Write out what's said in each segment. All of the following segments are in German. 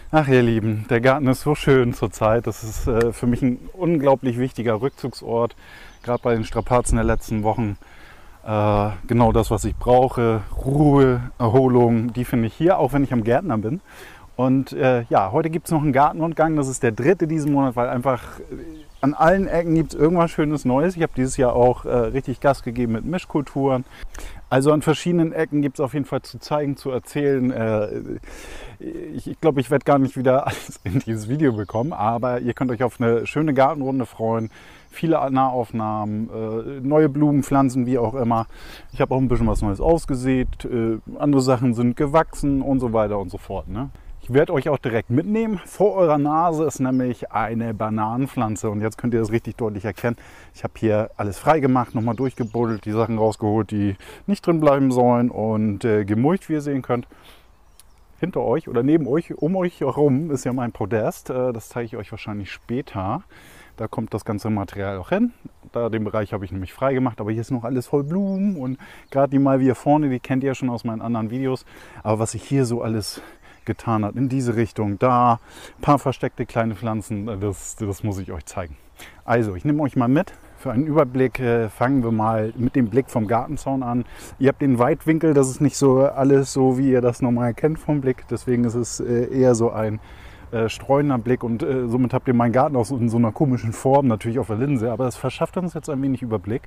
Ach ihr Lieben, der Garten ist so schön zurzeit. Das ist für mich ein unglaublich wichtiger Rückzugsort, gerade bei den Strapazen der letzten Wochen. Genau das, was ich brauche. Ruhe, Erholung, die finde ich hier, auch wenn ich am Gärtner bin. Und ja, heute gibt es noch einen Gartenrundgang. Das ist der dritte diesen Monat, weil einfach an allen Ecken gibt es irgendwas Schönes Neues. Ich habe dieses Jahr auch richtig Gas gegeben mit Mischkulturen. Also an verschiedenen Ecken gibt es auf jeden Fall zu zeigen, zu erzählen. Ich glaube, ich werde gar nicht wieder alles in dieses Video bekommen, aber ihr könnt euch auf eine schöne Gartenrunde freuen. Viele Nahaufnahmen, neue Blumen, Pflanzen, wie auch immer. Ich habe auch ein bisschen was Neues ausgesät. Andere Sachen sind gewachsen und so weiter und so fort. Ne? Ich werde euch auch direkt mitnehmen. Vor eurer Nase ist nämlich eine Bananenpflanze und jetzt könnt ihr das richtig deutlich erkennen. Ich habe hier alles frei gemacht, nochmal durchgebuddelt, die Sachen rausgeholt, die nicht drin bleiben sollen und gemulcht, wie ihr sehen könnt. Hinter euch oder neben euch, um euch herum ist ja mein Podest. Das zeige ich euch wahrscheinlich später. Da kommt das ganze Material auch hin. Den Bereich habe ich nämlich frei gemacht, aber hier ist noch alles voll Blumen und gerade die Malvia vorne, die kennt ihr ja schon aus meinen anderen Videos. Aber was ich hier so alles getan hat, in diese Richtung, da ein paar versteckte kleine Pflanzen, das muss ich euch zeigen. Also, ich nehme euch mal mit. Für einen Überblick fangen wir mal mit dem Blick vom Gartenzaun an. Ihr habt den Weitwinkel, das ist nicht so alles so, wie ihr das normal kennt vom Blick. Deswegen ist es eher so ein streuender Blick und somit habt ihr meinen Garten auch so in so einer komischen Form, natürlich auf der Linse, aber das verschafft uns jetzt ein wenig Überblick.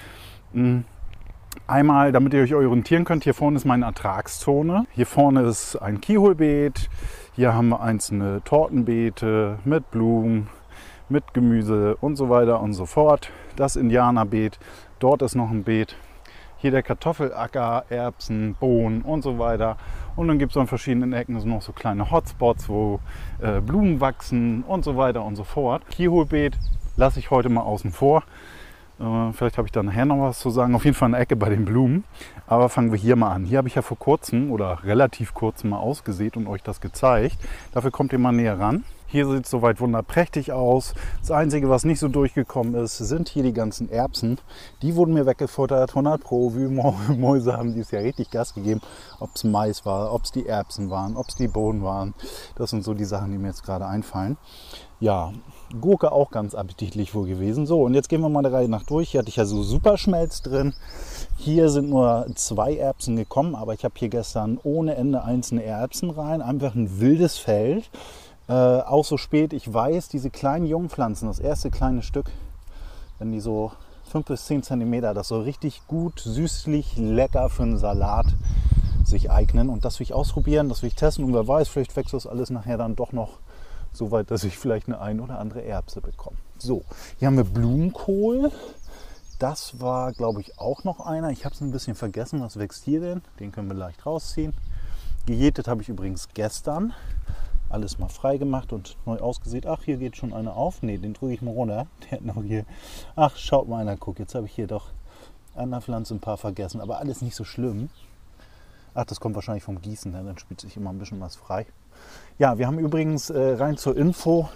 Einmal, damit ihr euch orientieren könnt, hier vorne ist meine Ertragszone. Hier vorne ist ein Kiholbeet. Hier haben wir einzelne Tortenbeete mit Blumen, mit Gemüse und so weiter und so fort. Das Indianerbeet, dort ist noch ein Beet. Hier der Kartoffelacker, Erbsen, Bohnen und so weiter. Und dann gibt es an verschiedenen Ecken noch so kleine Hotspots, wo Blumen wachsen und so weiter und so fort. Kiholbeet lasse ich heute mal außen vor. Vielleicht habe ich da nachher noch was zu sagen. Auf jeden Fall eine Ecke bei den Blumen. Aber fangen wir hier mal an. Hier habe ich ja vor kurzem oder relativ kurzem mal ausgesät und euch das gezeigt. Dafür kommt ihr mal näher ran. Hier sieht es soweit wunderprächtig aus. Das Einzige, was nicht so durchgekommen ist, sind hier die ganzen Erbsen. Die wurden mir weggefuttert, 100 Pro. Mäuse haben dieses Jahr richtig Gas gegeben. Ob es Mais war, ob es die Erbsen waren, ob es die Bohnen waren. Das sind so die Sachen, die mir jetzt gerade einfallen. Ja, Gurke auch ganz appetitlich wohl gewesen. So, und jetzt gehen wir mal der Reihe nach durch. Hier hatte ich ja so Superschmelz drin. Hier sind nur 2 Erbsen gekommen, aber ich habe hier gestern ohne Ende einzelne Erbsen rein. Einfach ein wildes Feld. Auch so spät, ich weiß, diese kleinen Jungpflanzen, das erste kleine Stück, wenn die so 5 bis 10 cm, das soll richtig gut, süßlich, lecker für einen Salat sich eignen. Und das will ich ausprobieren, das will ich testen und wer weiß, vielleicht wächst das alles nachher dann doch noch so weit, dass ich vielleicht eine ein oder andere Erbse bekomme. So, hier haben wir Blumenkohl. Das war, glaube ich, auch noch einer. Ich habe es ein bisschen vergessen. Was wächst hier denn? Den können wir leicht rausziehen. Gejätet habe ich übrigens gestern. Alles mal frei gemacht und neu ausgesät. Ach, hier geht schon einer auf. Ne, den drücke ich mal runter. Der hat noch hier. Ach, schaut mal einer, guck. Jetzt habe ich hier doch an der Pflanze ein paar vergessen. Aber alles nicht so schlimm. Ach, das kommt wahrscheinlich vom Gießen. Ne? Dann spielt sich immer ein bisschen was frei. Ja, wir haben übrigens rein zur Info,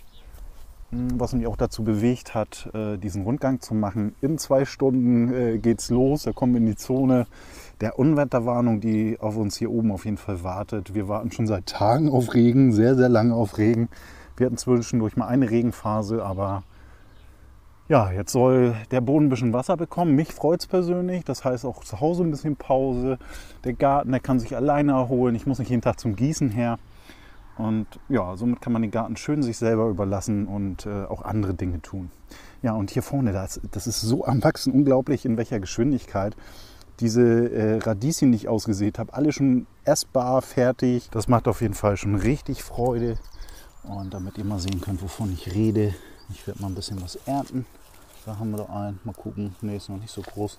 was mich auch dazu bewegt hat, diesen Rundgang zu machen. In 2 Stunden geht's los, da kommen wir in die Zone der Unwetterwarnung, die auf uns hier oben auf jeden Fall wartet. Wir warten schon seit Tagen auf Regen, sehr, sehr lange auf Regen. Wir hatten zwischendurch mal eine Regenphase, aber ja, jetzt soll der Boden ein bisschen Wasser bekommen. Mich freut es persönlich, das heißt auch zu Hause ein bisschen Pause. Der Garten, der kann sich alleine erholen, ich muss nicht jeden Tag zum Gießen her. Und ja, somit kann man den Garten schön sich selber überlassen und auch andere Dinge tun. Ja, und hier vorne, das ist so am Wachsen, unglaublich in welcher Geschwindigkeit. Diese Radieschen, die ich ausgesät habe, alle schon essbar, fertig. Das macht auf jeden Fall schon richtig Freude. Und damit ihr mal sehen könnt, wovon ich rede, ich werde mal ein bisschen was ernten. Da haben wir doch einen. Mal gucken. Ne, ist noch nicht so groß.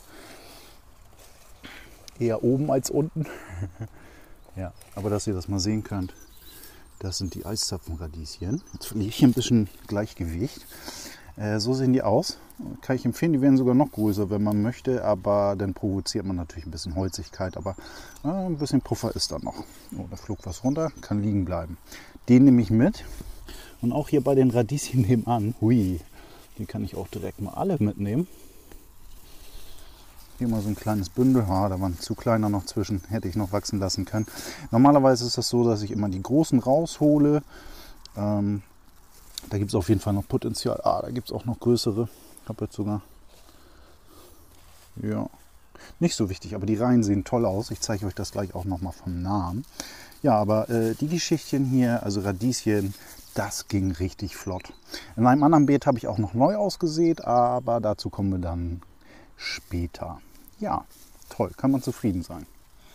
Eher oben als unten. Ja, aber dass ihr das mal sehen könnt. Das sind die Eiszapfenradieschen. Jetzt verliere ich hier ein bisschen Gleichgewicht. So sehen die aus. Kann ich empfehlen, die werden sogar noch größer, wenn man möchte. Aber dann provoziert man natürlich ein bisschen Holzigkeit. Aber ein bisschen Puffer ist da noch. Oh, da flog was runter, kann liegen bleiben. Den nehme ich mit. Und auch hier bei den Radieschen nebenan. Hui, die kann ich auch direkt mal alle mitnehmen. Hier mal so ein kleines Bündel. Ah, da war ein zu kleiner noch zwischen. Hätte ich noch wachsen lassen können. Normalerweise ist das so, dass ich immer die großen raushole. Da gibt es auf jeden Fall noch Potenzial. Ah, da gibt es auch noch größere. Ich habe jetzt sogar... Ja, nicht so wichtig, aber die Reihen sehen toll aus. Ich zeige euch das gleich auch nochmal vom Namen. Ja, aber die Geschichtchen hier, also Radieschen, das ging richtig flott. In einem anderen Beet habe ich auch noch neu ausgesät, aber dazu kommen wir dann später. Ja, toll, kann man zufrieden sein.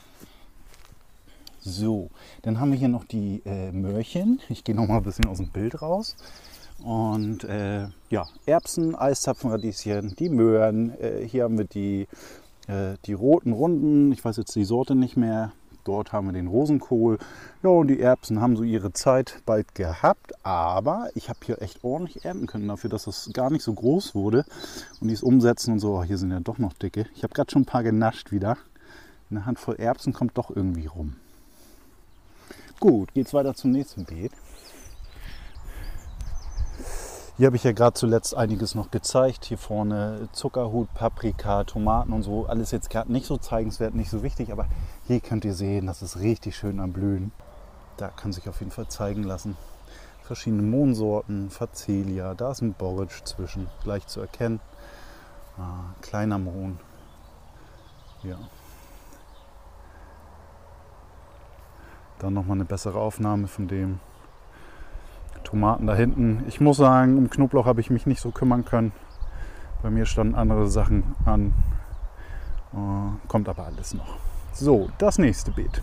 So, dann haben wir hier noch die Möhrchen. Ich gehe noch mal ein bisschen aus dem Bild raus. Und ja, Erbsen, Eiszapfenradieschen, die Möhren. Hier haben wir die roten Runden. Ich weiß jetzt die Sorte nicht mehr. Dort haben wir den Rosenkohl. Ja, und die Erbsen haben so ihre Zeit bald gehabt. Aber ich habe hier echt ordentlich ernten können dafür, dass es gar nicht so groß wurde. Und dies umsetzen und so. Oh, hier sind ja doch noch dicke. Ich habe gerade schon ein paar genascht wieder. Eine Handvoll Erbsen kommt doch irgendwie rum. Gut, geht's weiter zum nächsten Beet. Hier habe ich ja gerade zuletzt einiges noch gezeigt. Hier vorne Zuckerhut, Paprika, Tomaten und so. Alles jetzt gerade nicht so zeigenswert, nicht so wichtig. Aber hier könnt ihr sehen, das ist richtig schön am Blühen. Da kann sich auf jeden Fall zeigen lassen. Verschiedene Mohnsorten, Facelia. Da ist ein Borage zwischen, gleich zu erkennen. Kleiner Mohn. Ja. Dann nochmal eine bessere Aufnahme von dem. Tomaten da hinten. Ich muss sagen, um Knoblauch habe ich mich nicht so kümmern können. Bei mir standen andere Sachen an. Kommt aber alles noch. So, das nächste Beet.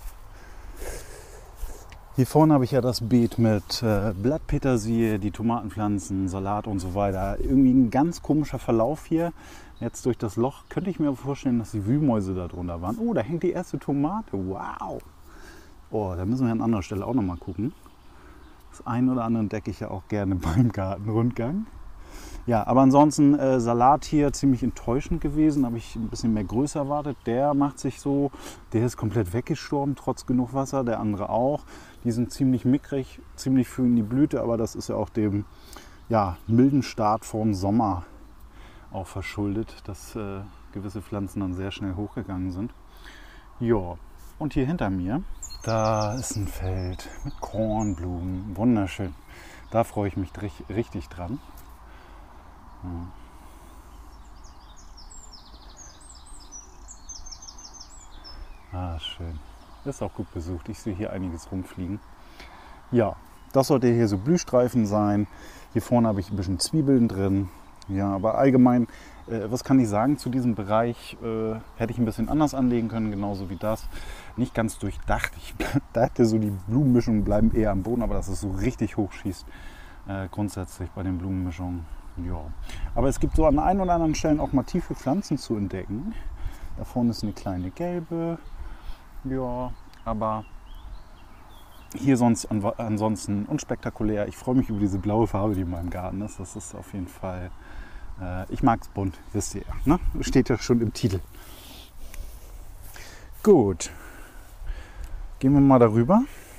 Hier vorne habe ich ja das Beet mit Blattpetersilie, die Tomatenpflanzen, Salat und so weiter. Irgendwie ein ganz komischer Verlauf hier. Jetzt durch das Loch könnte ich mir vorstellen, dass die Wühlmäuse da drunter waren. Oh, da hängt die erste Tomate. Wow! Oh, da müssen wir an anderer Stelle auch noch mal gucken. Das ein oder andere entdecke ich ja auch gerne beim Gartenrundgang. Ja, aber ansonsten Salat hier ziemlich enttäuschend gewesen. Habe ich ein bisschen mehr Größe erwartet. Der macht sich so, der ist komplett weggestorben, trotz genug Wasser. Der andere auch. Die sind ziemlich mickrig, ziemlich früh in die Blüte. Aber das ist ja auch dem milden Start vor Sommer auch verschuldet, dass gewisse Pflanzen dann sehr schnell hochgegangen sind. Ja, und hier hinter mir, da ist ein Feld mit Kornblumen, wunderschön. Da freue ich mich richtig dran. Ja. Schön. Ist auch gut besucht. Ich sehe hier einiges rumfliegen. Ja, das sollte hier so Blühstreifen sein. Hier vorne habe ich ein bisschen Zwiebeln drin. Ja, aber allgemein, was kann ich sagen zu diesem Bereich? Hätte ich ein bisschen anders anlegen können, genauso wie das. Nicht ganz durchdacht. Ich dachte so, die Blumenmischungen bleiben eher am Boden, aber dass es so richtig hoch schießt, grundsätzlich bei den Blumenmischungen. Ja. Aber es gibt so an ein oder anderen Stellen auch mal tiefe Pflanzen zu entdecken. Da vorne ist eine kleine gelbe. Ja, aber hier sonst ansonsten unspektakulär. Ich freue mich über diese blaue Farbe, die in meinem Garten ist. Das ist auf jeden Fall, ich mag es bunt, wisst ihr ja. Ne? Steht ja schon im Titel. Gut, gehen wir mal darüber.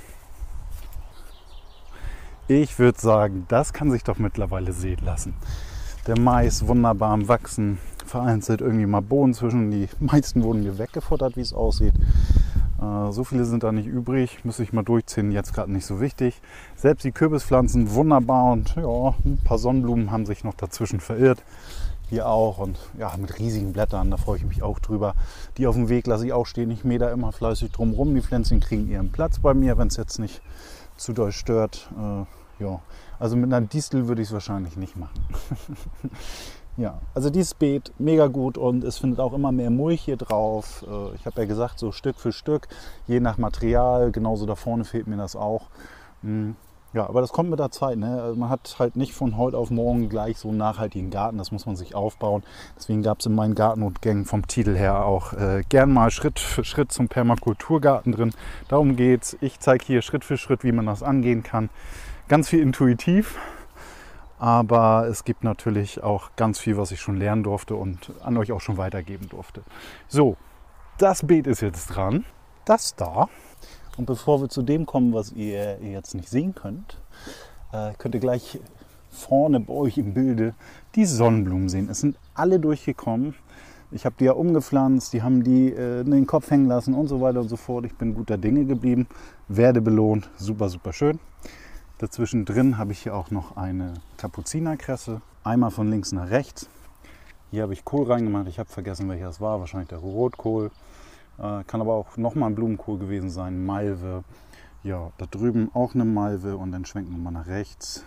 Ich würde sagen, das kann sich doch mittlerweile sehen lassen. Der Mais wunderbar am Wachsen, vereinzelt irgendwie mal Bohnen zwischen. Die meisten wurden mir weggefuttert, wie es aussieht. So viele sind da nicht übrig, müsste ich mal durchziehen, jetzt gerade nicht so wichtig. Selbst die Kürbispflanzen wunderbar und ja, ein paar Sonnenblumen haben sich noch dazwischen verirrt. Hier auch und ja, mit riesigen Blättern, da freue ich mich auch drüber. Die auf dem Weg lasse ich auch stehen, ich mähe da immer fleißig drum rum. Die Pflänzchen kriegen ihren Platz bei mir, wenn es jetzt nicht zu doll stört. Ja, also mit einer Distel würde ich es wahrscheinlich nicht machen. Ja, also dieses Beet mega gut und es findet auch immer mehr Mulch hier drauf. Ich habe ja gesagt, so Stück für Stück, je nach Material. Genauso da vorne fehlt mir das auch. Ja, aber das kommt mit der Zeit. Ne? Also man hat halt nicht von heute auf morgen gleich so einen nachhaltigen Garten. Das muss man sich aufbauen. Deswegen gab es in meinen Gartenrundgängen vom Titel her auch gern mal Schritt für Schritt zum Permakulturgarten drin. Darum geht's. Ich zeige hier Schritt für Schritt, wie man das angehen kann. Ganz viel intuitiv. Aber es gibt natürlich auch ganz viel, was ich schon lernen durfte und an euch auch schon weitergeben durfte. So, das Beet ist jetzt dran. Das da. Und bevor wir zu dem kommen, was ihr jetzt nicht sehen könnt, könnt ihr gleich vorne bei euch im Bilde die Sonnenblumen sehen. Es sind alle durchgekommen. Ich habe die ja umgepflanzt, die haben die in den Kopf hängen lassen und so weiter und so fort. Ich bin guter Dinge geblieben, werde belohnt, super, super schön. Dazwischen drin habe ich hier auch noch eine Kapuzinerkresse, einmal von links nach rechts. Hier habe ich Kohl reingemacht, ich habe vergessen, welcher das war, wahrscheinlich der Rotkohl. Kann aber auch nochmal ein Blumenkohl gewesen sein, Malve. Ja, da drüben auch eine Malve und dann schwenken wir mal nach rechts.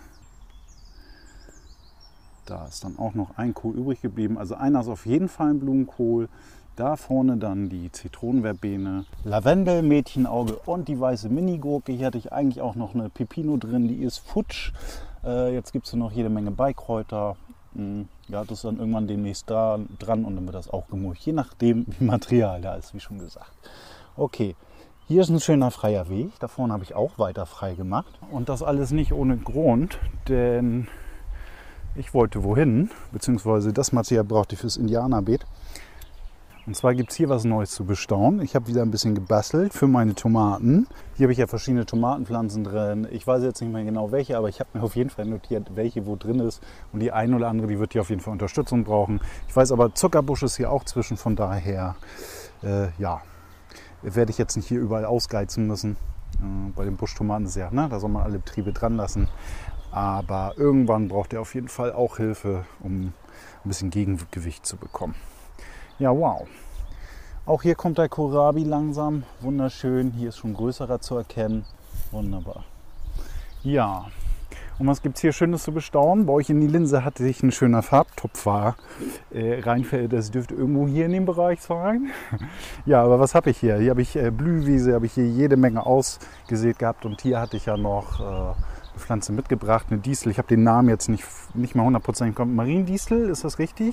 Da ist dann auch noch ein Kohl übrig geblieben. Also einer ist auf jeden Fall ein Blumenkohl. Da vorne dann die Zitronenverbene, Lavendel, Mädchenauge und die weiße Minigurke. Hier hatte ich eigentlich auch noch eine Pepino drin, die ist futsch. Jetzt gibt es noch jede Menge Beikräuter. Ja, das ist dann irgendwann demnächst dran und dann wird das auch gemulcht. Je nachdem, wie Material da ist, wie schon gesagt. Okay, hier ist ein schöner freier Weg. Da vorne habe ich auch weiter frei gemacht. Und das alles nicht ohne Grund, denn ich wollte wohin, beziehungsweise das Material brauchte ich fürs Indianerbeet. Und zwar gibt es hier was Neues zu bestaunen. Ich habe wieder ein bisschen gebastelt für meine Tomaten. Hier habe ich ja verschiedene Tomatenpflanzen drin. Ich weiß jetzt nicht mehr genau welche, aber ich habe mir auf jeden Fall notiert, welche wo drin ist. Und die eine oder andere, die wird hier auf jeden Fall Unterstützung brauchen. Ich weiß aber, Zuckerbusch ist hier auch zwischen. Von daher, ja, werde ich jetzt nicht hier überall ausgeizen müssen. Bei den Buschtomaten ist ja, ne, da soll man alle Betriebe dran lassen. Aber irgendwann braucht ihr auf jeden Fall auch Hilfe, um ein bisschen Gegengewicht zu bekommen. Ja, wow. Auch hier kommt der Kohlrabi langsam. Wunderschön. Hier ist schon größerer zu erkennen. Wunderbar. Ja, und was gibt es hier Schönes zu bestaunen? Bei euch in die Linse hatte sich ein schöner Farbtupfer reinfällt. Das dürfte irgendwo hier in dem Bereich sein. Ja, aber was habe ich hier? Hier habe ich Blühwiese, habe ich hier jede Menge ausgesät gehabt. Und hier hatte ich ja noch eine Pflanze mitgebracht, eine Distel. Ich habe den Namen jetzt nicht mal 100% Mariendistel, ist das richtig?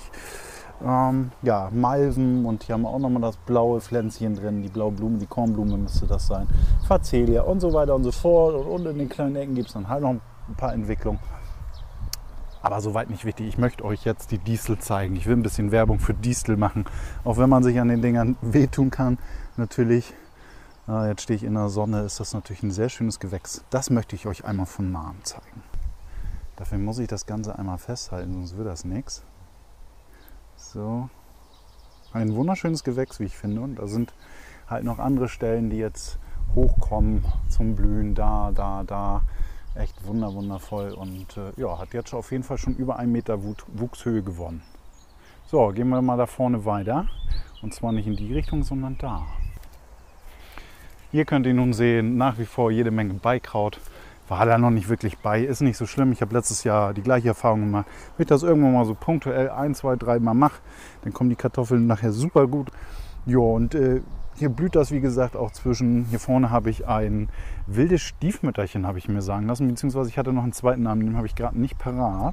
Ja, Malven und hier haben wir auch nochmal das blaue Pflänzchen drin, die blaue Blume, die Kornblume müsste das sein, Facelia und so weiter und so fort. Und in den kleinen Ecken gibt es dann halt noch ein paar Entwicklungen. Aber soweit nicht wichtig. Ich möchte euch jetzt die Distel zeigen. Ich will ein bisschen Werbung für Distel machen, auch wenn man sich an den Dingern wehtun kann. Natürlich, jetzt stehe ich in der Sonne, ist das natürlich ein sehr schönes Gewächs. Das möchte ich euch einmal von nahem zeigen. Dafür muss ich das Ganze einmal festhalten, sonst wird das nichts. So, ein wunderschönes Gewächs, wie ich finde. Und da sind halt noch andere Stellen, die jetzt hochkommen zum Blühen. Da. Echt wundervoll. Und ja, hat jetzt auf jeden Fall schon über 1 Meter Wuchshöhe gewonnen. So, gehen wir mal da vorne weiter. Und zwar nicht in die Richtung, sondern da. Hier könnt ihr nun sehen, nach wie vor jede Menge Beikraut. War da noch nicht wirklich bei, ist nicht so schlimm. Ich habe letztes Jahr die gleiche Erfahrung gemacht. Wenn ich das irgendwann mal so punktuell 1, 2, 3 Mal mache, dann kommen die Kartoffeln nachher super gut. Ja, und hier blüht das, wie gesagt, auch zwischen. Hier vorne habe ich ein wildes Stiefmütterchen, habe ich mir sagen lassen. Beziehungsweise ich hatte noch einen zweiten Namen, den habe ich gerade nicht parat.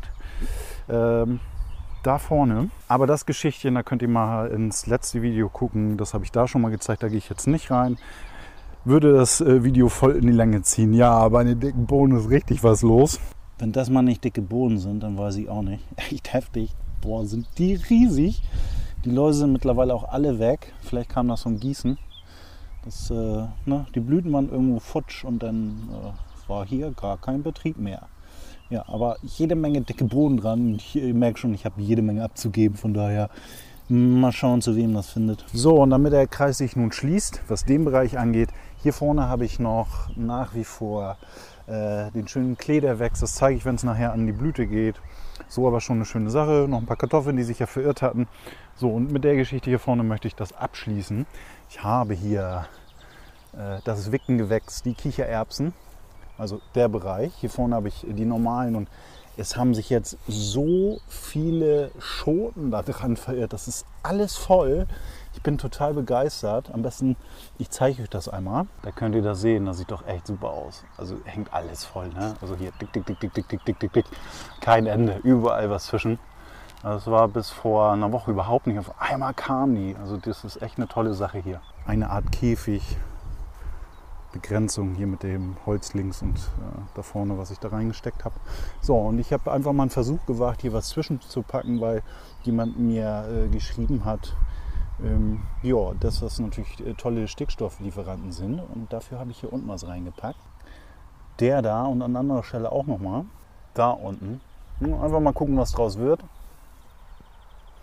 Da vorne. Aber das Geschichtchen, da könnt ihr mal ins letzte Video gucken. Das habe ich da schon mal gezeigt, da gehe ich jetzt nicht rein. Würde das Video voll in die Länge ziehen. Ja, bei den dicken Bohnen ist richtig was los. Wenn das mal nicht dicke Bohnen sind, dann weiß ich auch nicht. Echt heftig. Boah, sind die riesig. Die Läuse sind mittlerweile auch alle weg. Vielleicht kam das vom Gießen. Das, die Blüten waren irgendwo futsch und dann war hier gar kein Betrieb mehr. Ja, aber jede Menge dicke Bohnen dran. Ihr merkt schon, ich habe jede Menge abzugeben. Von daher mal schauen, zu wem das findet. So, und damit der Kreis sich nun schließt, was den Bereich angeht, hier vorne habe ich noch nach wie vor den schönen Klederwächs. Das zeige ich, wenn es nachher an die Blüte geht. So aber schon eine schöne Sache. Noch ein paar Kartoffeln, die sich ja verirrt hatten. So, und mit der Geschichte hier vorne möchte ich das abschließen. Ich habe hier das Wickengewächs, die Kichererbsen. Also der Bereich. Hier vorne habe ich die normalen und es haben sich jetzt so viele Schoten da dran verirrt. Das ist alles voll. Ich bin total begeistert. Am besten, ich zeige euch das einmal. Da könnt ihr das sehen. Das sieht doch echt super aus. Also hängt alles voll. Ne? Also hier dick. Kein Ende. Überall was zwischen. Das war bis vor einer Woche überhaupt nicht. Auf einmal kamen die. Also das ist echt eine tolle Sache hier. Eine Art Käfig. Begrenzung hier mit dem Holz links und da vorne, was ich da reingesteckt habe. So, und ich habe einfach mal einen Versuch gewagt, hier was zwischenzupacken, weil jemand mir geschrieben hat, ja, dass das natürlich tolle Stickstofflieferanten sind und dafür habe ich hier unten was reingepackt. Der da und an anderer Stelle auch nochmal, da unten. Einfach mal gucken, was draus wird.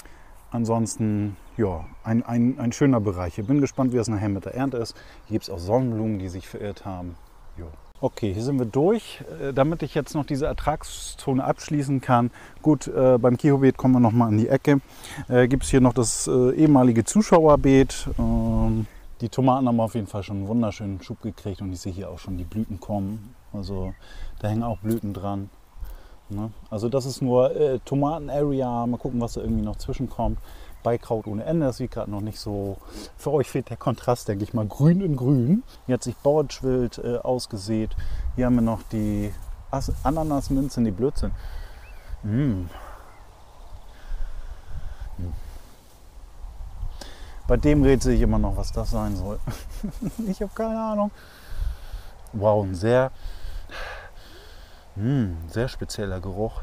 Ansonsten, ja, ein schöner Bereich. Ich bin gespannt, wie es nachher mit der Ernte ist. Hier gibt es auch Sonnenblumen, die sich verirrt haben. Jo. Okay, hier sind wir durch. Damit ich jetzt noch diese Ertragszone abschließen kann. Gut, beim Kihobeet kommen wir noch mal an die Ecke. Gibt es hier noch das ehemalige Zuschauerbeet. Die Tomaten haben auf jeden Fall schon einen wunderschönen Schub gekriegt und ich sehe hier auch schon die Blüten kommen. Also da hängen auch Blüten dran. Ne? Also das ist nur Tomaten-Area. Mal gucken, was da irgendwie noch zwischenkommt. Beikraut ohne Ende, das sieht gerade noch nicht so. Für euch fehlt der Kontrast, denke ich mal, grün in grün. Hier hat sich Borretschwild ausgesät. Hier haben wir noch die Ananasminze, die Blödsinn. Bei dem rätsel ich immer noch, was das sein soll. Ich habe keine Ahnung. Wow, ein sehr spezieller Geruch.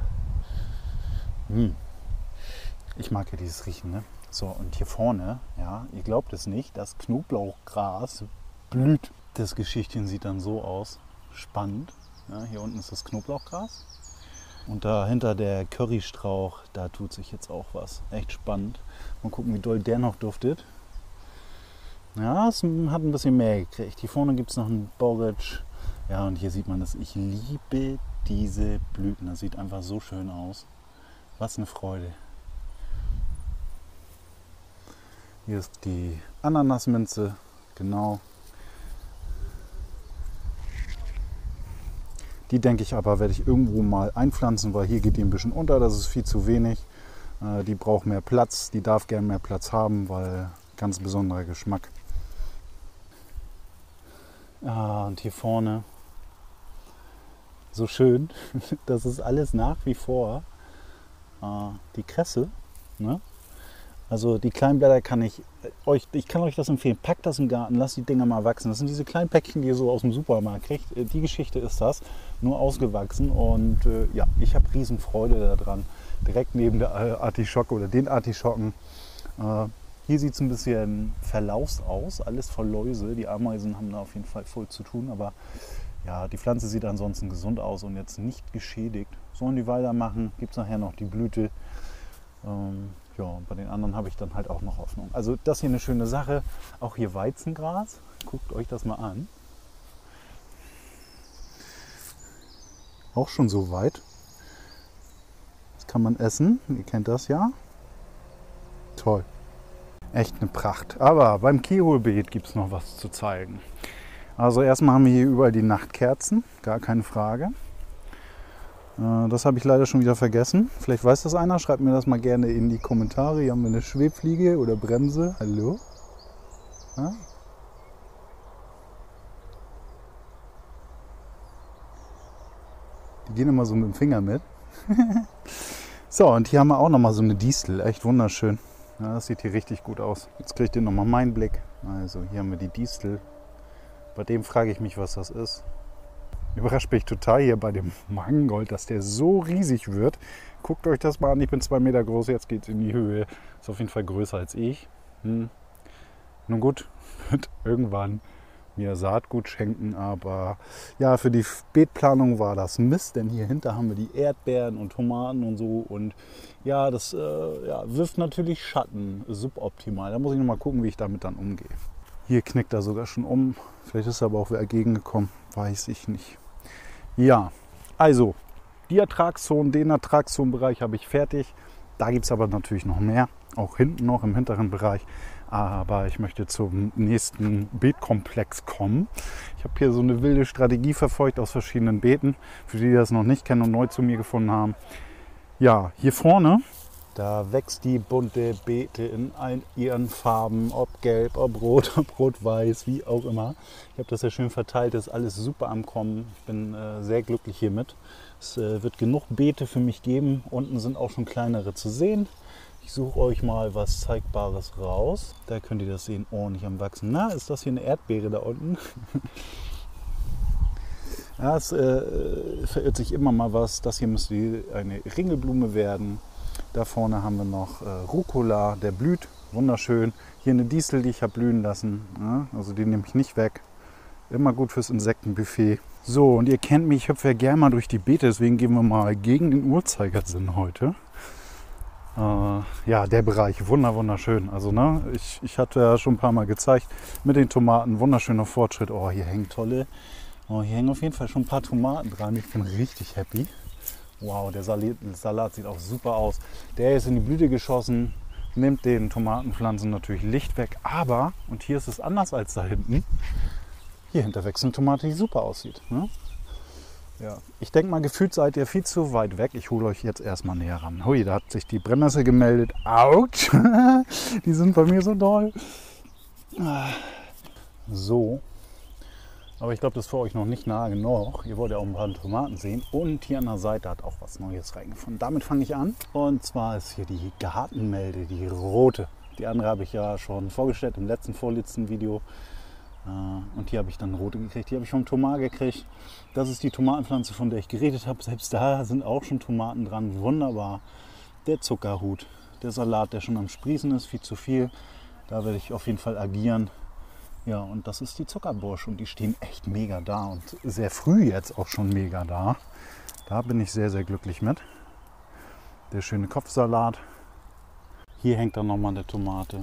Ich mag ja dieses Riechen, ne? So, und hier vorne, ja, ihr glaubt es nicht, das Knoblauchgras blüht. Das Geschichtchen sieht dann so aus. Spannend. Ja, hier unten ist das Knoblauchgras. Und dahinter der Currystrauch, da tut sich jetzt auch was. Echt spannend. Mal gucken, wie doll der noch duftet. Ja, es hat ein bisschen mehr gekriegt. Hier vorne gibt es noch einen Borretsch. Ja, und hier sieht man das. Ich liebe diese Blüten. Das sieht einfach so schön aus. Was eine Freude. Hier ist die Ananasminze, genau. Die denke ich aber, werde ich irgendwo mal einpflanzen, weil hier geht die ein bisschen unter, das ist viel zu wenig. Die braucht mehr Platz, die darf gern mehr Platz haben, weil ganz besonderer Geschmack. Und hier vorne, so schön, das ist alles nach wie vor die Kresse, ne? Also die kleinen Blätter kann ich euch das empfehlen. Packt das im Garten, lasst die Dinger mal wachsen. Das sind diese kleinen Päckchen, die ihr so aus dem Supermarkt kriegt. Die Geschichte ist das, nur ausgewachsen. Und ja, ich habe riesen Freude daran. Direkt neben der Artischocke oder den Artischocken. Hier sieht es ein bisschen verlaust aus, alles voll Läuse. Die Ameisen haben da auf jeden Fall voll zu tun. Aber ja, die Pflanze sieht ansonsten gesund aus und jetzt nicht geschädigt. Sollen die weitermachen, gibt es nachher noch die Blüte. Ja, und bei den anderen habe ich dann halt auch noch Hoffnung. Also das hier eine schöne Sache. Auch hier Weizengras. Guckt euch das mal an. Auch schon so weit. Das kann man essen. Ihr kennt das ja. Toll. Echt eine Pracht. Aber beim Kihobeet gibt es noch was zu zeigen. Also erstmal haben wir hier überall die Nachtkerzen. Gar keine Frage. Das habe ich leider schon wieder vergessen. Vielleicht weiß das einer. Schreibt mir das mal gerne in die Kommentare. Hier haben wir eine Schwebfliege oder Bremse. Hallo? Ja? Die gehen immer so mit dem Finger mit. So, und hier haben wir auch nochmal so eine Distel. Echt wunderschön. Ja, das sieht hier richtig gut aus. Jetzt kriegt ihr nochmal meinen Blick. Also hier haben wir die Distel. Bei dem frage ich mich, was das ist. Überrascht mich total hier bei dem Mangold, dass der so riesig wird. Guckt euch das mal an, ich bin 2 Meter groß, jetzt geht es in die Höhe. Ist auf jeden Fall größer als ich. Nun gut, wird irgendwann mir Saatgut schenken, aber ja, für die Beetplanung war das Mist, denn hier hinter haben wir die Erdbeeren und Tomaten und so und ja, das wirft natürlich Schatten, suboptimal. Da muss ich noch mal gucken, wie ich damit dann umgehe. Hier knickt er sogar schon um, vielleicht ist er aber auch wieder gegengekommen, weiß ich nicht. Ja, also die Ertragszonen, den Ertragszonenbereich habe ich fertig. Da gibt es aber natürlich noch mehr, auch hinten noch im hinteren Bereich. Aber ich möchte zum nächsten Beetkomplex kommen. Ich habe hier so eine wilde Strategie verfolgt aus verschiedenen Beeten, für die das noch nicht kennen und neu zu mir gefunden haben. Ja, hier vorne, da wächst die bunte Beete in allen ihren Farben, ob gelb, ob rot, ob rot-weiß, wie auch immer. Ich habe das ja schön verteilt, ist alles super am Kommen. Ich bin sehr glücklich hiermit. Es wird genug Beete für mich geben. Unten sind auch schon kleinere zu sehen. Ich suche euch mal was Zeigbares raus. Da könnt ihr das sehen, ordentlich am Wachsen. Na, ist das hier eine Erdbeere da unten? Ja, es verirrt sich immer mal was. Das hier müsste eine Ringelblume werden. Da vorne haben wir noch Rucola, der blüht, wunderschön. Hier eine Distel, die ich habe blühen lassen. Ja, also die nehme ich nicht weg. Immer gut fürs Insektenbuffet. So, und ihr kennt mich, ich hüpfe ja gerne mal durch die Beete, deswegen gehen wir mal gegen den Uhrzeigersinn heute. Ja, der Bereich, wunderschön. Also ne, ich hatte ja schon ein paar Mal gezeigt mit den Tomaten, wunderschöner Fortschritt. Oh, hier hängen hier hängen auf jeden Fall schon ein paar Tomaten dran. Ich bin richtig happy. Wow, der Salat sieht auch super aus. Der ist in die Blüte geschossen, nimmt den Tomatenpflanzen natürlich Licht weg. Aber, und hier ist es anders als da hinten, hier hinter wächst eine Tomate, die super aussieht. Ne? Ja, ich denke mal, gefühlt seid ihr viel zu weit weg. Ich hole euch jetzt erstmal näher ran. Hui, da hat sich die Brennnessel gemeldet. Autsch! Die sind bei mir so doll. So. Aber ich glaube, das ist für euch noch nicht nah genug. Ihr wollt ja auch ein paar Tomaten sehen. Und hier an der Seite hat auch was Neues reingefunden. Damit fange ich an. Und zwar ist hier die Gartenmelde, die rote. Die andere habe ich ja schon vorgestellt im vorletzten Video. Und hier habe ich dann rote gekriegt. Die habe ich vom Tomar gekriegt. Das ist die Tomatenpflanze, von der ich geredet habe. Selbst da sind auch schon Tomaten dran. Wunderbar. Der Zuckerhut. Der Salat, der schon am Sprießen ist. Viel zu viel. Da werde ich auf jeden Fall agieren. Ja, und das ist die Zuckerbursch. Und die stehen echt mega da. Und sehr früh jetzt auch schon mega da. Da bin ich sehr, sehr glücklich mit. Der schöne Kopfsalat. Hier hängt dann nochmal eine Tomate.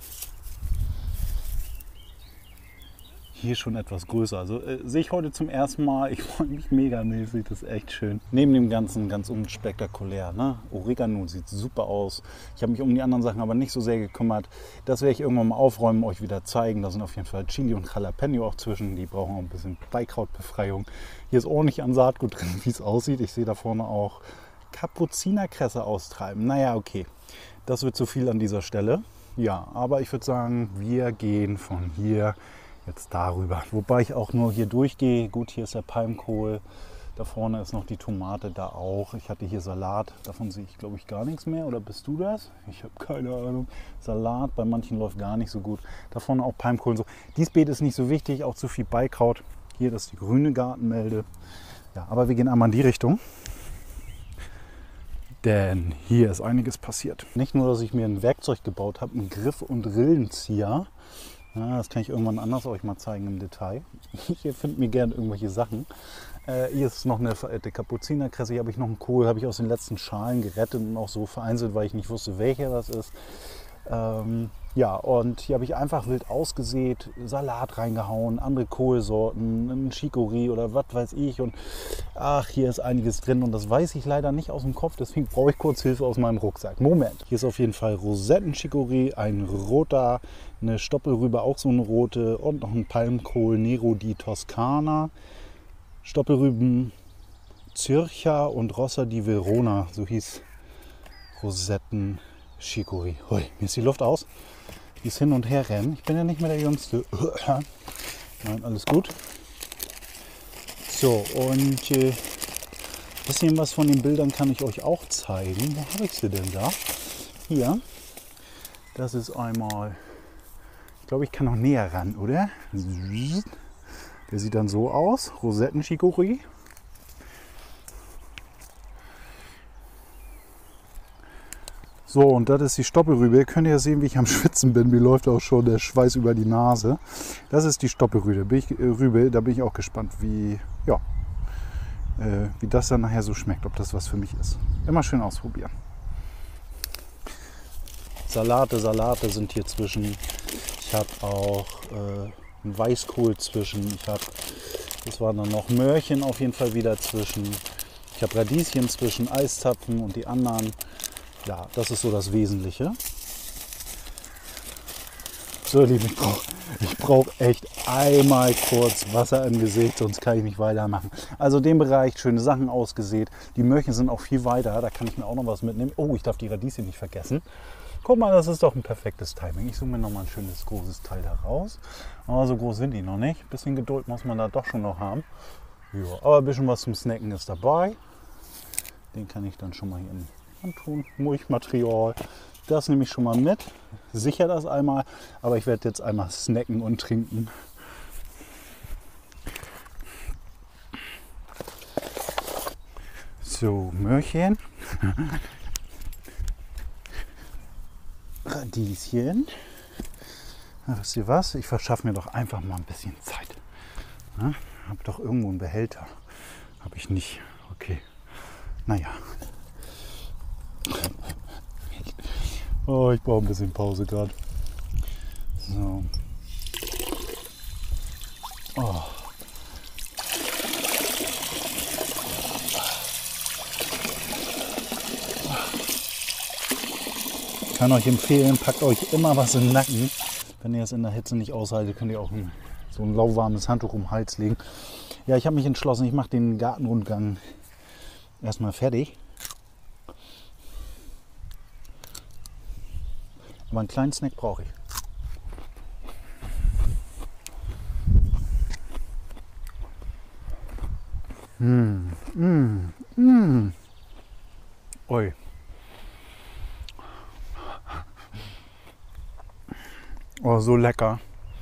Hier schon etwas größer. Also sehe ich heute zum ersten Mal. Ich freue mich megamäßig. Das ist echt schön. Neben dem Ganzen ganz unspektakulär. Ne? Oregano sieht super aus. Ich habe mich um die anderen Sachen aber nicht so sehr gekümmert. Das werde ich irgendwann mal aufräumen, euch wieder zeigen. Da sind auf jeden Fall Chili und Jalapeno auch zwischen. Die brauchen auch ein bisschen Beikrautbefreiung. Hier ist ordentlich an Saatgut drin, wie es aussieht. Ich sehe da vorne auch Kapuzinerkresse austreiben. Naja, okay. Das wird zu viel an dieser Stelle. Ja, aber ich würde sagen, wir gehen von hier jetzt darüber. Wobei ich auch nur hier durchgehe. Gut, hier ist der Palmkohl. Da vorne ist noch die Tomate, da auch. Ich hatte hier Salat. Davon sehe ich, glaube ich, gar nichts mehr. Oder bist du das? Ich habe keine Ahnung. Salat, bei manchen läuft gar nicht so gut. Da vorne auch Palmkohl und so. Dieses Beet ist nicht so wichtig, auch zu viel Beikraut. Hier ist die grüne Gartenmelde. Ja, aber wir gehen einmal in die Richtung. Denn hier ist einiges passiert. Nicht nur, dass ich mir ein Werkzeug gebaut habe, einen Griff- und Rillenzieher. Ja, das kann ich irgendwann anders euch mal zeigen im Detail. Ihr findet mir gerne irgendwelche Sachen. Hier ist noch eine verehrte Kapuzinerkresse. Hier habe ich noch einen Kohl, habe ich aus den letzten Schalen gerettet und auch so vereinzelt, weil ich nicht wusste, welcher das ist. Ja, und hier habe ich einfach wild ausgesät, Salat reingehauen, andere Kohlsorten, ein Chicorée oder was weiß ich. Und ach, hier ist einiges drin und das weiß ich leider nicht aus dem Kopf, deswegen brauche ich kurz Hilfe aus meinem Rucksack. Moment, hier ist auf jeden Fall Rosetten-Chicorée, ein roter, eine Stoppelrübe, auch so eine rote und noch ein Palmkohl Nero di Toscana, Stoppelrüben Zürcher und Rossa di Verona, so hieß Rosetten Chicorée. Hui, mir ist die Luft aus. Die ist hin und her rennen. Ich bin ja nicht mehr der Jüngste. Nein, alles gut. So, und ein bisschen was von den Bildern kann ich euch auch zeigen. Wo habe ich sie denn da? Hier. Das ist einmal, ich glaube, ich kann noch näher ran, oder? Der sieht dann so aus. Rosetten-Chicorée. So, und das ist die Stoppelrübe. Ihr könnt ja sehen, wie ich am Schwitzen bin. Mir läuft auch schon der Schweiß über die Nase. Das ist die Stoppelrübe. Da bin ich auch gespannt, wie das dann nachher so schmeckt. Ob das was für mich ist. Immer schön ausprobieren. Salate sind hier zwischen. Ich habe auch einen Weißkohl zwischen. Das waren dann noch Möhrchen auf jeden Fall wieder zwischen. Ich habe Radieschen zwischen, Eiszapfen und die anderen. Ja, das ist so das Wesentliche. So, ihr Lieben, ich brauche echt einmal kurz Wasser im Gesicht, sonst kann ich nicht weitermachen. Also den Bereich, schöne Sachen ausgesät. Die Möhrchen sind auch viel weiter, da kann ich mir auch noch was mitnehmen. Oh, ich darf die Radieschen nicht vergessen. Guck mal, das ist doch ein perfektes Timing. Ich suche mir noch mal ein schönes, großes Teil da raus. Aber so groß sind die noch nicht. Ein bisschen Geduld muss man da doch schon noch haben. Ja, aber ein bisschen was zum Snacken ist dabei. Den kann ich dann schon mal hier tun. Mulchmaterial. Das nehme ich schon mal mit. Sicher das einmal. Aber ich werde jetzt einmal snacken und trinken. So, Möhrchen. Radieschen. Na, wisst ihr was? Ich verschaffe mir doch einfach mal ein bisschen Zeit. Ja, hab doch irgendwo einen Behälter. Habe ich nicht. Okay. Naja. Oh, ich brauche ein bisschen Pause gerade. So. Oh. Ich kann euch empfehlen, packt euch immer was in den Nacken. Wenn ihr es in der Hitze nicht aushaltet, könnt ihr auch so ein lauwarmes Handtuch um den Hals legen. Ja, ich habe mich entschlossen, ich mache den Gartenrundgang erstmal fertig. Aber einen kleinen Snack brauche ich. Ui. Oh, so lecker.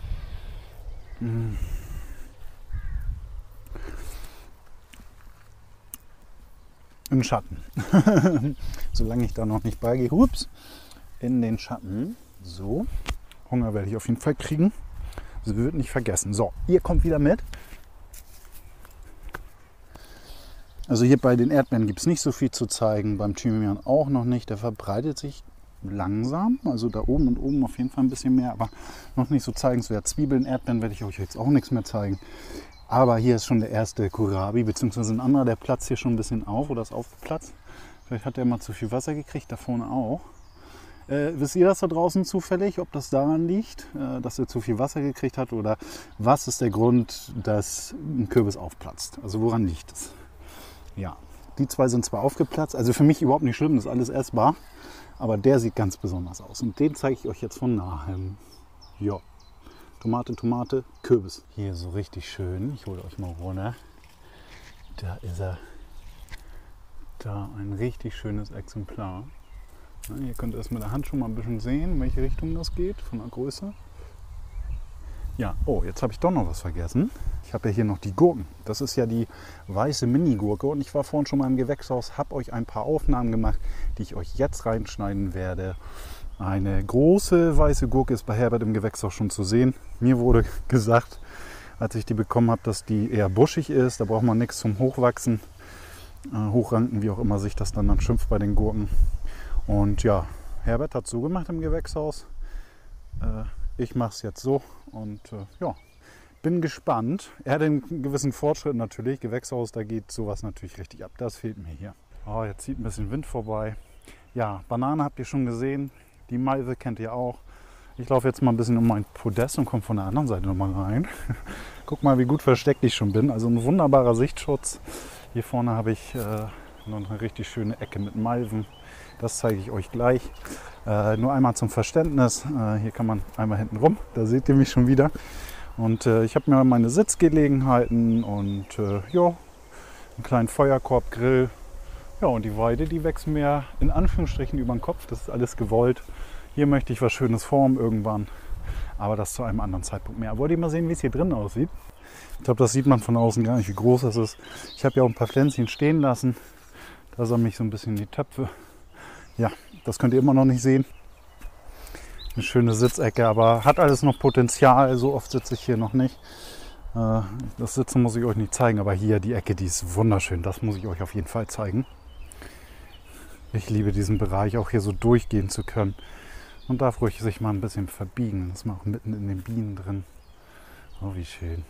Im Schatten. Solange ich da noch nicht beigehe. Ups. In den Schatten. So. Hunger werde ich auf jeden Fall kriegen. Das wird nicht vergessen. So, ihr kommt wieder mit. Also hier bei den Erdbeeren gibt es nicht so viel zu zeigen. Beim Thymian auch noch nicht. Der verbreitet sich langsam. Also da oben und oben auf jeden Fall ein bisschen mehr. Aber noch nicht so zeigenswert. Zwiebeln, Erdbeeren werde ich euch jetzt auch nichts mehr zeigen. Aber hier ist schon der erste Kohlrabi, beziehungsweise ein anderer, der platzt hier schon ein bisschen auf oder ist aufgeplatzt. Vielleicht hat der mal zu viel Wasser gekriegt, da vorne auch. Wisst ihr das da draußen zufällig, ob das daran liegt, dass er zu viel Wasser gekriegt hat oder was ist der Grund, dass ein Kürbis aufplatzt? Also woran liegt es? Ja, die zwei sind zwar aufgeplatzt, also für mich überhaupt nicht schlimm, das ist alles essbar, aber der sieht ganz besonders aus und den zeige ich euch jetzt von nahem. Ja. Tomate, Tomate, Kürbis. Hier so richtig schön. Ich hole euch mal runter. Da ist er. Da ein richtig schönes Exemplar. Ja, ihr könnt es mit der Hand schon mal ein bisschen sehen, in welche Richtung das geht, von der Größe. Ja, oh, jetzt habe ich doch noch was vergessen. Ich habe ja hier noch die Gurken. Das ist ja die weiße Mini-Gurke und ich war vorhin schon mal im Gewächshaus, habe euch ein paar Aufnahmen gemacht, die ich euch jetzt reinschneiden werde. Eine große weiße Gurke ist bei Herbert im Gewächshaus schon zu sehen. Mir wurde gesagt, als ich die bekommen habe, dass die eher buschig ist. Da braucht man nichts zum Hochwachsen, Hochranken, wie auch immer sich das dann schimpft bei den Gurken. Und ja, Herbert hat es so gemacht im Gewächshaus. Ich mache es jetzt so und ja, bin gespannt. Er hat einen gewissen Fortschritt natürlich. Gewächshaus, da geht sowas natürlich richtig ab. Das fehlt mir hier. Oh, jetzt zieht ein bisschen Wind vorbei. Ja, Banane habt ihr schon gesehen. Die Malve kennt ihr auch. Ich laufe jetzt mal ein bisschen um mein Podest und komme von der anderen Seite nochmal rein. Guck mal, wie gut versteckt ich schon bin. Also ein wunderbarer Sichtschutz. Hier vorne habe ich noch eine richtig schöne Ecke mit Malven. Das zeige ich euch gleich. Nur einmal zum Verständnis. Hier kann man einmal hinten rum. Da seht ihr mich schon wieder. Und ich habe mir meine Sitzgelegenheiten und ja, einen kleinen Feuerkorb, Grill. Ja, und die Weide, die wächst mir in Anführungsstrichen über den Kopf. Das ist alles gewollt. Hier möchte ich was Schönes formen irgendwann. Aber das zu einem anderen Zeitpunkt mehr. Wollt ihr mal sehen, wie es hier drin aussieht? Ich glaube, das sieht man von außen gar nicht, wie groß das ist. Ich habe ja auch ein paar Pflänzchen stehen lassen. Da sammle ich so ein bisschen die Töpfe. Ja, das könnt ihr immer noch nicht sehen. Eine schöne Sitzecke, aber hat alles noch Potenzial. So oft sitze ich hier noch nicht. Das Sitzen muss ich euch nicht zeigen, aber hier die Ecke, die ist wunderschön. Das muss ich euch auf jeden Fall zeigen. Ich liebe diesen Bereich, auch hier so durchgehen zu können. Und darf ruhig sich mal ein bisschen verbiegen. Das ist mal auch mitten in den Bienen drin. Oh, wie schön.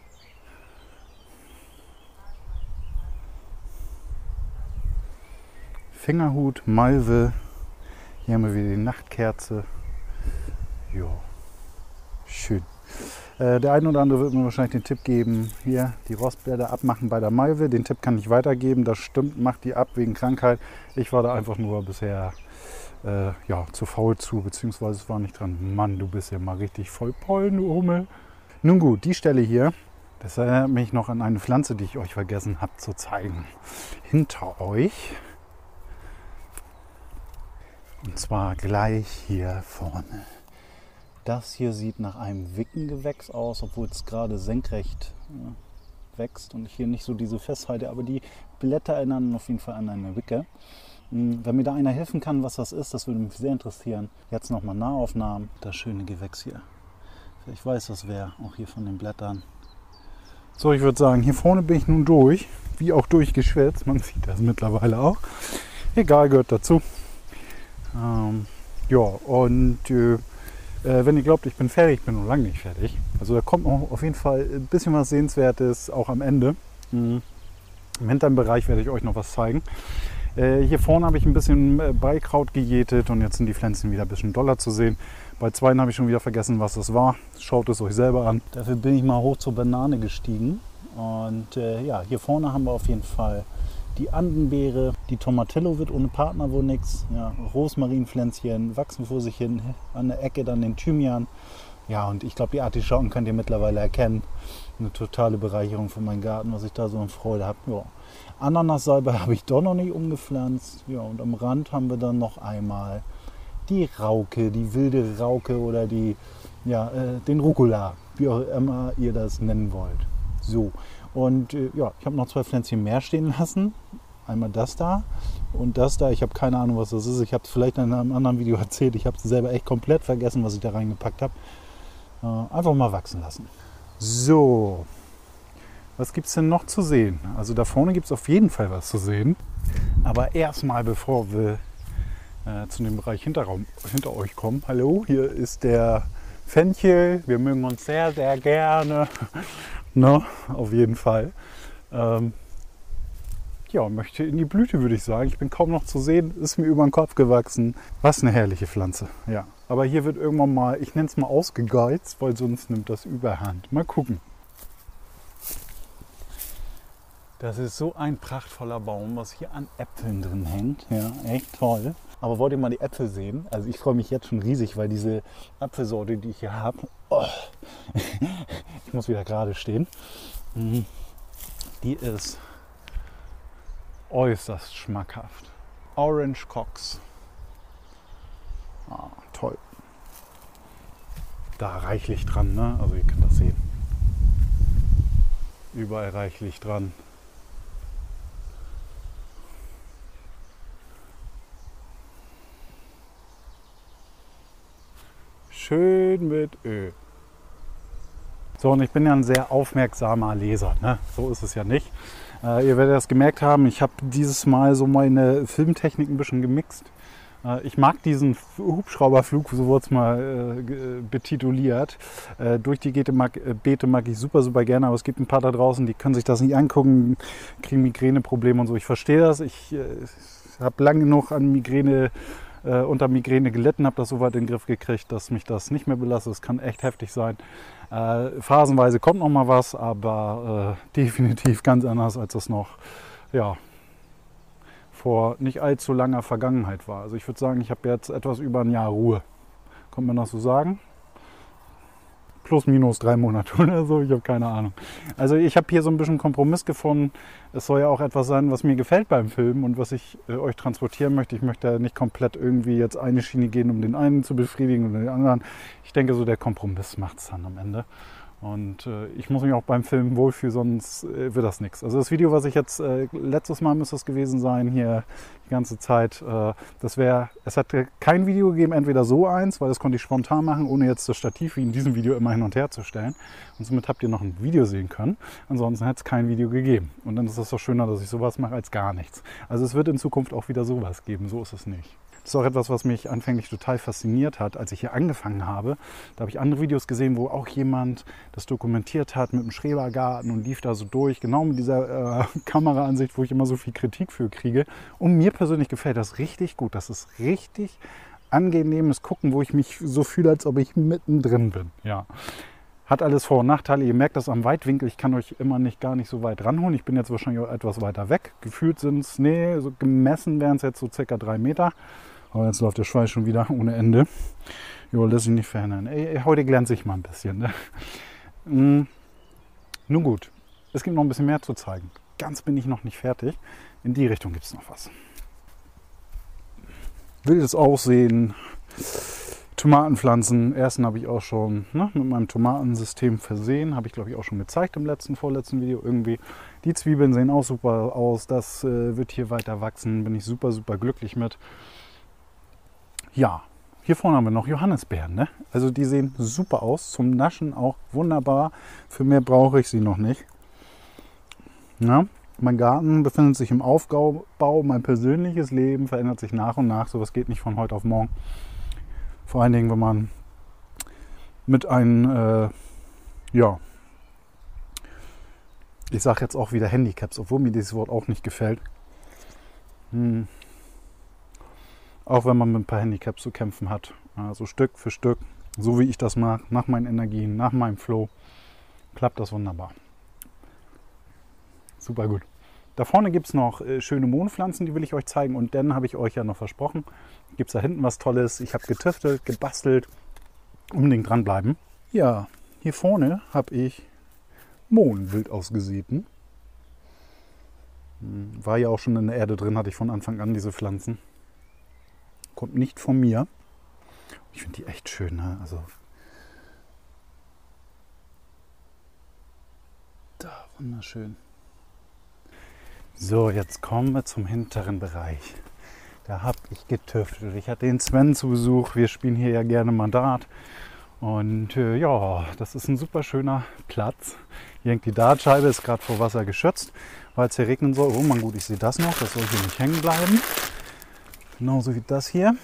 Fingerhut, Malve. Hier haben wir wieder die Nachtkerze. Ja, schön. Der eine oder andere wird mir wahrscheinlich den Tipp geben, hier die Rostblätter abmachen bei der Malve. Den Tipp kann ich weitergeben, das stimmt, macht die ab wegen Krankheit. Ich war da einfach nur bisher ja, zu faul zu, beziehungsweise es war nicht dran. Mann, du bist ja mal richtig voll Pollen, du Hummel. Nun gut, die Stelle hier, das erinnert mich noch an eine Pflanze, die ich euch vergessen habe zu zeigen. Hinter euch. Und zwar gleich hier vorne. Das hier sieht nach einem Wickengewächs aus, obwohl es gerade senkrecht wächst und ich hier nicht so diese festhalte. Aber die Blätter erinnern auf jeden Fall an eine Wicke. Wenn mir da einer helfen kann, was das ist, das würde mich sehr interessieren. Jetzt nochmal Nahaufnahmen. Das schöne Gewächs hier. Ich weiß, das wäre auch hier von den Blättern. So, ich würde sagen, hier vorne bin ich nun durch. Wie auch durchgeschwitzt. Man sieht das mittlerweile auch. Egal, gehört dazu. Ja, und wenn ihr glaubt, ich bin fertig, ich bin noch lange nicht fertig. Also da kommt noch auf jeden Fall ein bisschen was Sehenswertes, auch am Ende. Im hinteren Bereich werde ich euch noch was zeigen. Hier vorne habe ich ein bisschen Beikraut gejätet und jetzt sind die Pflänzchen wieder ein bisschen doller zu sehen. Bei zweien habe ich schon wieder vergessen, was das war. Schaut es euch selber an. Dafür bin ich mal hoch zur Banane gestiegen. Und ja, hier vorne haben wir auf jeden Fall die Andenbeere. Die Tomatillo wird ohne Partner wohl nichts. Ja, Rosmarinpflänzchen wachsen vor sich hin. An der Ecke dann den Thymian. Ja, und ich glaube, die Artischocken könnt ihr mittlerweile erkennen. Eine totale Bereicherung für meinen Garten, was ich da so in Freude habe. Ja. Ananassalbei habe ich doch noch nicht umgepflanzt. Ja, und am Rand haben wir dann noch einmal die Rauke, die wilde Rauke oder die, ja, den Rucola, wie auch immer ihr das nennen wollt. So, und ja, ich habe noch 2 Pflänzchen mehr stehen lassen. Einmal das da und das da. Ich habe keine Ahnung, was das ist. Ich habe es vielleicht in einem anderen Video erzählt. Ich habe es selber echt komplett vergessen, was ich da reingepackt habe. Einfach mal wachsen lassen. So, was gibt es denn noch zu sehen? Also da vorne gibt es auf jeden Fall was zu sehen. Aber erstmal, bevor wir zu dem Bereich hinter euch kommen. Hallo, hier ist der Fenchel. Wir mögen uns sehr, sehr gerne. Ne? Auf jeden Fall. Ja, möchte in die Blüte, würde ich sagen. Ich bin kaum noch zu sehen, ist mir über den Kopf gewachsen. Was eine herrliche Pflanze. Ja, aber hier wird irgendwann mal, ich nenne es mal ausgegeizt, weil sonst nimmt das Überhand. Mal gucken. Das ist so ein prachtvoller Baum, was hier an Äpfeln drin hängt. Ja, echt toll. Aber wollt ihr mal die Äpfel sehen? Also ich freue mich jetzt schon riesig, weil diese Apfelsorte, die ich hier habe, oh, ich muss wieder gerade stehen, die ist äußerst schmackhaft. Orange Cox. Ah, toll. Da reichlich dran, ne? Also ihr könnt das sehen. Überall reichlich dran. Schön mit Öl. So, und ich bin ja ein sehr aufmerksamer Leser, ne? So ist es ja nicht. Ihr werdet das gemerkt haben, ich habe dieses Mal so meine Filmtechnik ein bisschen gemixt. Ich mag diesen Hubschrauberflug, so wurde es mal betituliert. Durch die Beete mag ich super, super gerne, aber es gibt ein paar da draußen, die können sich das nicht angucken, kriegen Migräneprobleme und so. Ich verstehe das. Ich habe lange genug an unter Migräne gelitten, habe das so weit in den Griff gekriegt, dass mich das nicht mehr belastet. Es kann echt heftig sein. Phasenweise kommt noch mal was, aber definitiv ganz anders, als das noch ja, vor nicht allzu langer Vergangenheit war. Also ich würde sagen, ich habe jetzt etwas über ein Jahr Ruhe. Kommt man das so sagen? Plus minus 3 Monate oder so, ich habe keine Ahnung. Also ich habe hier so ein bisschen Kompromiss gefunden. Es soll ja auch etwas sein, was mir gefällt beim Film und was ich euch transportieren möchte. Ich möchte ja nicht komplett irgendwie jetzt eine Schiene gehen, um den einen zu befriedigen oder den anderen. Ich denke, so der Kompromiss macht es dann am Ende. Und ich muss mich auch beim Film wohlfühlen, sonst wird das nichts. Also das Video, was ich jetzt, letztes Mal müsste es gewesen sein, hier die ganze Zeit, es hat kein Video gegeben, entweder so eins, weil das konnte ich spontan machen, ohne jetzt das Stativ wie in diesem Video immer hin und her zu stellen. Und somit habt ihr noch ein Video sehen können. Ansonsten hätte es kein Video gegeben. Und dann ist es doch schöner, dass ich sowas mache als gar nichts. Also es wird in Zukunft auch wieder sowas geben, so ist es nicht. Das ist auch etwas, was mich anfänglich total fasziniert hat, als ich hier angefangen habe. Da habe ich andere Videos gesehen, wo auch jemand das dokumentiert hat mit einem Schrebergarten und lief da so durch, genau mit dieser Kameraansicht, wo ich immer so viel Kritik für kriege. Und mir persönlich gefällt das richtig gut. Das ist richtig angenehmes Gucken, wo ich mich so fühle, als ob ich mittendrin bin. Ja. Hat alles Vor- und Nachteile. Ihr merkt das am Weitwinkel. Ich kann euch immer gar nicht so weit ranholen. Ich bin jetzt wahrscheinlich auch etwas weiter weg. Gefühlt sind es, so gemessen wären es jetzt so circa 3 Meter. Aber jetzt läuft der Schweiß schon wieder ohne Ende. Jo, lass ich nicht verhindern. Heute glänze ich mal ein bisschen. Ne? Nun gut, es gibt noch ein bisschen mehr zu zeigen. Ganz bin ich noch nicht fertig. In die Richtung gibt es noch was. Wildes Aussehen. Tomatenpflanzen. Ersten habe ich auch schon mit meinem Tomatensystem versehen. Habe ich glaube ich auch schon gezeigt im vorletzten Video irgendwie. Die Zwiebeln sehen auch super aus. Das wird hier weiter wachsen. Bin ich super, super glücklich mit. Ja, hier vorne haben wir noch Johannisbeeren. Ne? Also die sehen super aus. Zum Naschen auch wunderbar. Für mehr brauche ich sie noch nicht. Ja, mein Garten befindet sich im Aufbau. Mein persönliches Leben verändert sich nach und nach. Sowas geht nicht von heute auf morgen. Vor allen Dingen, wenn man mit einem, ja, ich sage jetzt auch wieder Handicaps, obwohl mir dieses Wort auch nicht gefällt. Auch wenn man mit ein paar Handicaps zu kämpfen hat. Also Stück für Stück, so wie ich das mache, nach meinen Energien, nach meinem Flow, klappt das wunderbar. Super gut. Da vorne gibt es noch schöne Mohnpflanzen, die will ich euch zeigen. Und dann habe ich euch ja noch versprochen, gibt es da hinten was Tolles. Ich habe getüftelt, gebastelt. Unbedingt dranbleiben. Ja, hier vorne habe ich Mohn wild ausgesäten. War ja auch schon in der Erde drin, hatte ich von Anfang an diese Pflanzen. Kommt nicht von mir. Ich finde die echt schön, ne? Also da, wunderschön. So, jetzt kommen wir zum hinteren Bereich. Da habe ich getüftelt. Ich hatte den Sven zu Besuch. Wir spielen hier ja gerne mal Dart. Und ja, das ist ein super schöner Platz. Hier hängt die Dartscheibe, ist gerade vor Wasser geschützt, weil es hier regnen soll. Oh man, gut, ich sehe das noch. Das soll hier nicht hängen bleiben. Genauso wie das hier.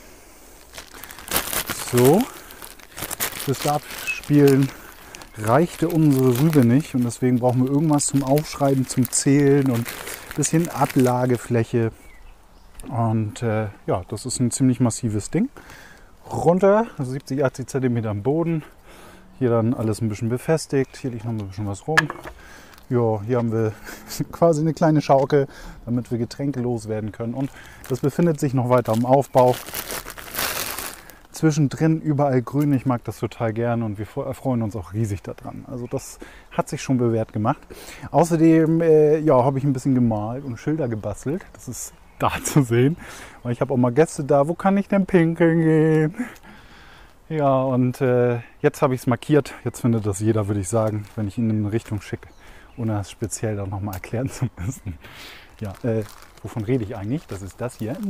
So, fürs Dartspielen reichte unsere Rübe nicht. Und deswegen brauchen wir irgendwas zum Aufschreiben, zum Zählen und ein bisschen Ablagefläche. Und ja, das ist ein ziemlich massives Ding. Runter, also 70, 80 cm am Boden. Hier dann alles ein bisschen befestigt. Hier liegt noch ein bisschen was rum. Ja, hier haben wir quasi eine kleine Schaukel, damit wir Getränke loswerden können. Und das befindet sich noch weiter im Aufbau. Zwischendrin überall grün. Ich mag das total gern und wir freuen uns auch riesig daran. Also das hat sich schon bewährt gemacht. Außerdem ja, habe ich ein bisschen gemalt und Schilder gebastelt. Das ist da zu sehen. Weil ich habe auch mal Gäste da. Wo kann ich denn pinkeln gehen? Ja, und jetzt habe ich es markiert. Jetzt findet das jeder, würde ich sagen, wenn ich ihn in eine Richtung schicke. Ohne das speziell dann nochmal erklären zu müssen. Ja, wovon rede ich eigentlich? Das ist das hier.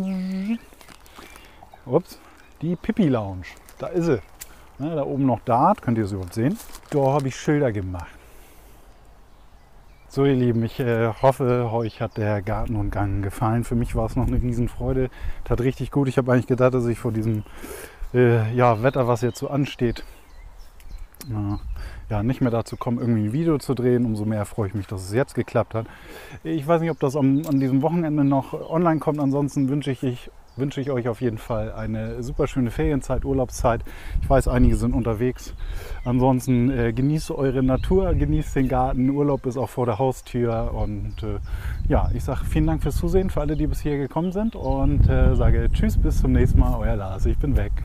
Ups, die Pippi Lounge. Da ist sie. Ja, da oben noch Dart, könnt ihr es überhaupt sehen. Da habe ich Schilder gemacht. So ihr Lieben, ich hoffe, euch hat der Gartenrundgang gefallen. Für mich war es noch eine Riesenfreude. Tat richtig gut. Ich habe eigentlich gedacht, dass ich vor diesem ja, Wetter, was jetzt so ansteht, ja, nicht mehr dazu komme, irgendwie ein Video zu drehen. Umso mehr freue ich mich, dass es jetzt geklappt hat. Ich weiß nicht, ob das an diesem Wochenende noch online kommt. Ansonsten wünsche ich euch auf jeden Fall eine super schöne Ferienzeit, Urlaubszeit. Ich weiß, einige sind unterwegs. Ansonsten genießt eure Natur, genießt den Garten. Urlaub ist auch vor der Haustür. Und ja, ich sage vielen Dank fürs Zusehen, für alle, die bis hier gekommen sind. Und sage Tschüss, bis zum nächsten Mal. Euer Lars, ich bin weg.